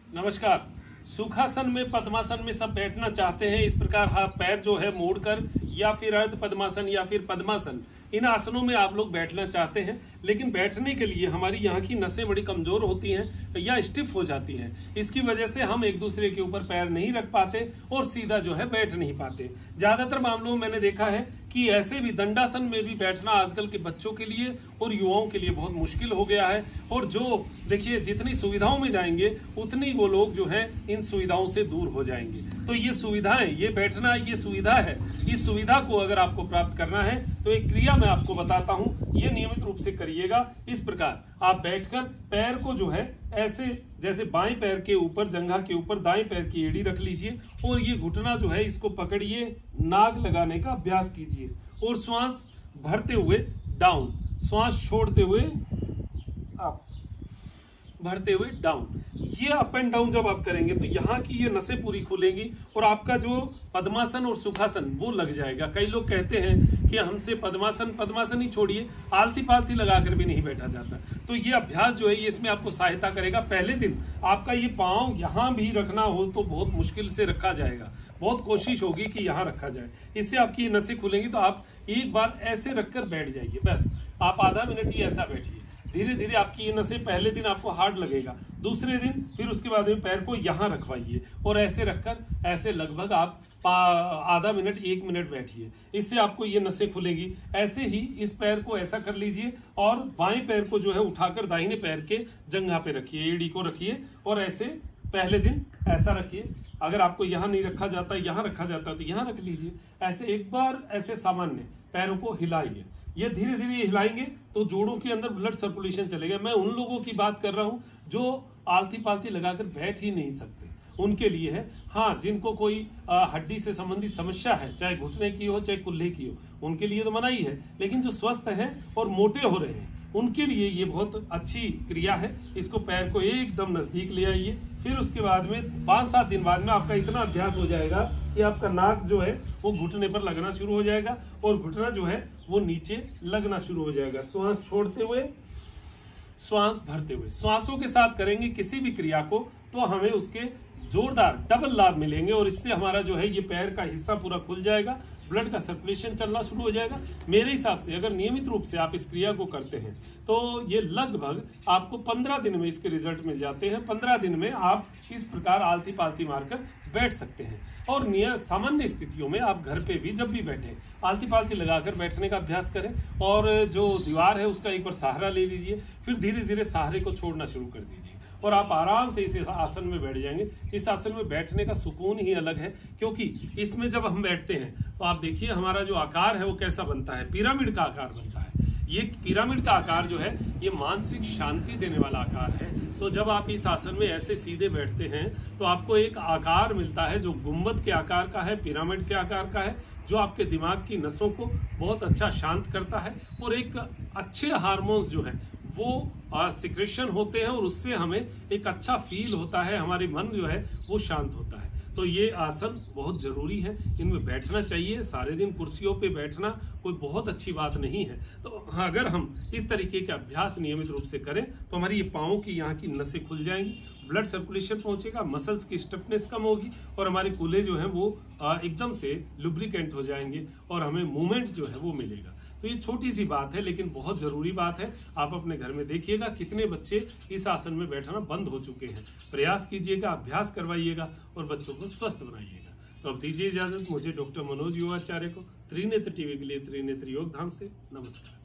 नमस्कार। सुखासन में पद्मासन में सब बैठना चाहते हैं। इस प्रकार हाथ पैर जो है मोड़कर या फिर अर्ध पद्मासन या फिर पद्मासन, इन आसनों में आप लोग बैठना चाहते हैं, लेकिन बैठने के लिए हमारी यहाँ की नसें बड़ी कमजोर होती हैं या स्टिफ हो जाती हैं। इसकी वजह से हम एक दूसरे के ऊपर पैर नहीं रख पाते और सीधा जो है बैठ नहीं पाते। ज्यादातर मामलों में मैंने देखा है कि ऐसे भी दंडासन में भी बैठना आजकल के बच्चों के लिए और युवाओं के लिए बहुत मुश्किल हो गया है। और जो देखिए, जितनी सुविधाओं में जाएंगे उतनी वो लोग जो है इन सुविधाओं से दूर हो जाएंगे। तो ये सुविधाएं, ये बैठना, ये सुविधा है। इस सुविधा को अगर आपको प्राप्त करना है तो एक क्रिया मैं आपको बताता हूं, ये नियमित रूप से करिएगा। इस प्रकार आप बैठकर पैर को जो है ऐसे, जैसे बाएं पैर के ऊपर, जंघा के ऊपर दाएं पैर की एड़ी रख लीजिए और ये घुटना जो है इसको पकड़िए, नाग लगाने का अभ्यास कीजिए और श्वास भरते हुए डाउन, श्वास छोड़ते हुए अप, भरते हुए डाउन। ये अप एंड डाउन जब आप करेंगे तो यहाँ की ये नसें पूरी खुलेंगी और आपका जो पद्मासन और सुखासन वो लग जाएगा। कई लोग कहते हैं कि हमसे पद्मासन ही छोड़िए, आलती पालती लगाकर भी नहीं बैठा जाता। तो ये अभ्यास जो है ये इसमें आपको सहायता करेगा। पहले दिन आपका ये पाँव यहाँ भी रखना हो तो बहुत मुश्किल से रखा जाएगा, बहुत कोशिश होगी कि यहाँ रखा जाए। इससे आपकी ये नसें खुलेंगी। तो आप एक बार ऐसे रखकर बैठ जाइए, बस आप आधा मिनट ही ऐसा बैठिए। धीरे धीरे आपकी ये नसें, पहले दिन आपको हार्ड लगेगा, दूसरे दिन फिर उसके बाद में पैर को यहाँ रखवाइए और ऐसे रखकर ऐसे लगभग आप आधा मिनट 1 मिनट बैठिए। इससे आपको ये नसें खुलेगी। ऐसे ही इस पैर को ऐसा कर लीजिए और बाएं पैर को जो है उठाकर दाहिने पैर के जंघा पे रखिए, एड़ी को रखिए और ऐसे पहले दिन ऐसा रखिए। अगर आपको यहाँ नहीं रखा जाता, यहाँ रखा जाता तो यहाँ रख लीजिए। ऐसे एक बार ऐसे सामान्य पैरों को हिलाइए। ये धीरे धीरे हिलाएंगे तो जोड़ों के अंदर ब्लड सर्कुलेशन चलेगा। मैं उन लोगों की बात कर रहा हूँ जो आलती पालती लगाकर बैठ ही नहीं सकते, उनके लिए है। हाँ, जिनको कोई हड्डी से संबंधित समस्या है, चाहे घुटने की हो चाहे कुल्हे की हो, उनके लिए तो मना ही है। लेकिन जो स्वस्थ हैं और मोटे हो रहे हैं उनके लिए ये बहुत अच्छी क्रिया है। इसको पैर को एकदम नजदीक ले आइए। फिर उसके बाद में 5-7 दिन बाद में आपका इतना अभ्यास हो जाएगा कि आपका नाक जो है वो घुटने पर लगना शुरू हो जाएगा और घुटना जो है वो नीचे लगना शुरू हो जाएगा। श्वास छोड़ते हुए, श्वास भरते हुए, श्वासों के साथ करेंगे किसी भी क्रिया को तो हमें उसके जोरदार डबल लाभ मिलेंगे और इससे हमारा जो है ये पैर का हिस्सा पूरा खुल जाएगा, ब्लड का सर्कुलेशन चलना शुरू हो जाएगा। मेरे हिसाब से अगर नियमित रूप से आप इस क्रिया को करते हैं तो ये लगभग आपको 15 दिन में इसके रिजल्ट मिल जाते हैं। 15 दिन में आप इस प्रकार आलती पालती मारकर बैठ सकते हैं। और सामान्य स्थितियों में आप घर पे भी जब भी बैठे आलती पालती लगाकर बैठने का अभ्यास करें और जो दीवार है उसका एक बार सहारा ले लीजिए, फिर धीरे धीरे सहारे को छोड़ना शुरू कर दीजिए और आप आराम से इस आसन में बैठ जाएंगे। इस आसन में बैठने का सुकून ही अलग है, क्योंकि इसमें जब हम बैठते हैं तो आप देखिए हमारा जो आकार है वो कैसा बनता है, पिरामिड का आकार बनता है। ये पिरामिड का आकार जो है ये मानसिक शांति देने वाला आकार है। तो जब आप इस आसन में ऐसे सीधे बैठते हैं तो आपको एक आकार मिलता है जो गुंबद के आकार का है, पिरामिड के आकार का है, जो आपके दिमाग की नसों को बहुत अच्छा शांत करता है और एक अच्छे हार्मोन्स जो है वो सिक्रेशन होते हैं और उससे हमें एक अच्छा फील होता है, हमारे मन जो है वो शांत होता है। तो ये आसन बहुत जरूरी है, इनमें बैठना चाहिए। सारे दिन कुर्सियों पे बैठना कोई बहुत अच्छी बात नहीं है। तो अगर हम इस तरीके के अभ्यास नियमित रूप से करें तो हमारी ये पाँवों की यहाँ की नसें खुल जाएंगी, ब्लड सर्कुलेशन पहुंचेगा, मसल्स की स्टिफनेस कम होगी और हमारे कूल्हे जो है वो एकदम से लुब्रिकेंट हो जाएंगे और हमें मूवमेंट जो है वो मिलेगा। तो ये छोटी सी बात है लेकिन बहुत जरूरी बात है। आप अपने घर में देखिएगा कितने बच्चे इस आसन में बैठना बंद हो चुके हैं। प्रयास कीजिएगा, अभ्यास करवाइएगा और बच्चों को स्वस्थ बनाइएगा। तो अब दीजिए इजाजत मुझे डॉक्टर मनोज युवाचार्य को त्रिनेत्र टीवी के लिए त्रिनेत्र योग धाम से। नमस्कार।